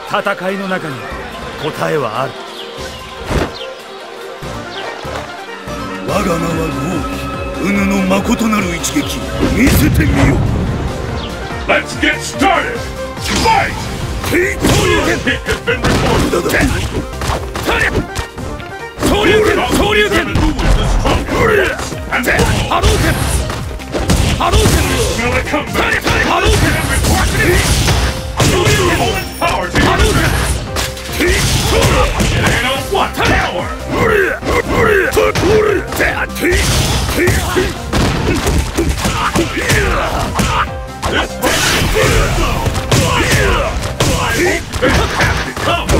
戦いの中に答えはある。 我が名は豪輝、うぬの誠なる一撃見せてみよう。 Let's get started! Fight! Hit has been reported. Who is the strongest? And smell it come back. Use your opponent's power to your strength. It ain't on one power. This fight is slow. Fantastic combo.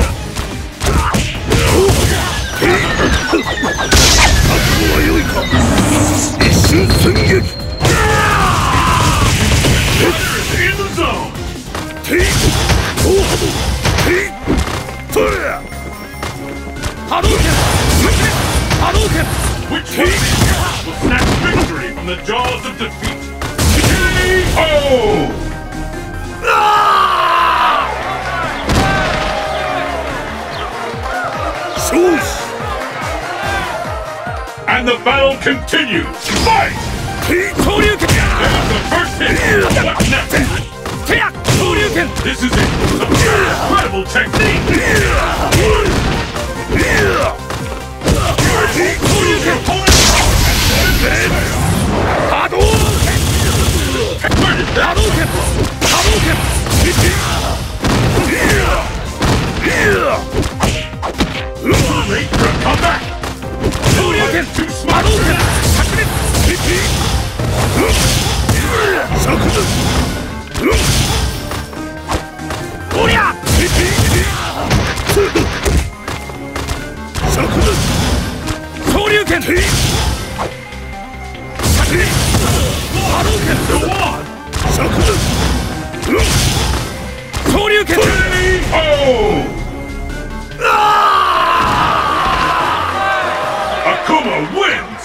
In the zone. Which one will snatch victory from the jaws of defeat? K.O. And the battle continues. Fight! There's the first hit. What's next? This is it. Some incredible technique. Where did that come from? Late for a comeback. Too smart for that. Go on. Akuma wins!